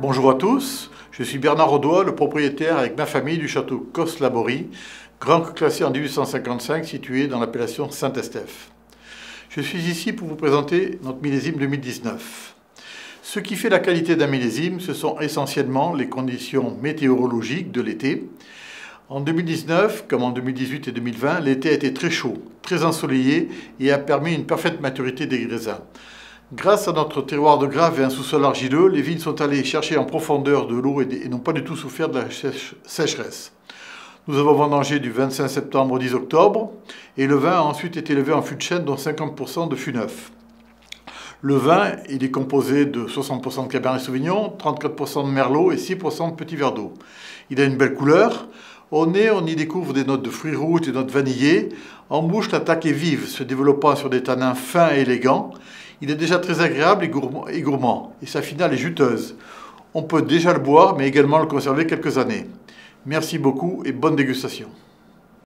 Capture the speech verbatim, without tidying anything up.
Bonjour à tous, je suis Bernard Audois, le propriétaire avec ma famille du château Cos Labory, grand cru classé en mille huit cent cinquante-cinq, situé dans l'appellation Saint-Este. Je suis ici pour vous présenter notre millésime deux mille dix-neuf. Ce qui fait la qualité d'un millésime, ce sont essentiellement les conditions météorologiques de l'été. En deux mille dix-neuf, comme en deux mille dix-huit et deux mille vingt, l'été a été très chaud, très ensoleillé et a permis une parfaite maturité des raisins. Grâce à notre terroir de grave et un sous-sol argileux, les vignes sont allées chercher en profondeur de l'eau et, et n'ont pas du tout souffert de la sécheresse. Nous avons vendangé du vingt-cinq septembre au dix octobre et le vin a ensuite été élevé en fût de chêne, dont cinquante pour cent de fût neuf. Le vin, il est composé de soixante pour cent de Cabernet Sauvignon, trente-quatre pour cent de Merlot et six pour cent de petits verres d'eau. Il a une belle couleur. Au nez, on y découvre des notes de fruits rouges, des notes vanillées. En bouche, l'attaque est vive, se développant sur des tanins fins et élégants. Il est déjà très agréable et gourmand, et gourmand, et sa finale est juteuse. On peut déjà le boire, mais également le conserver quelques années. Merci beaucoup et bonne dégustation.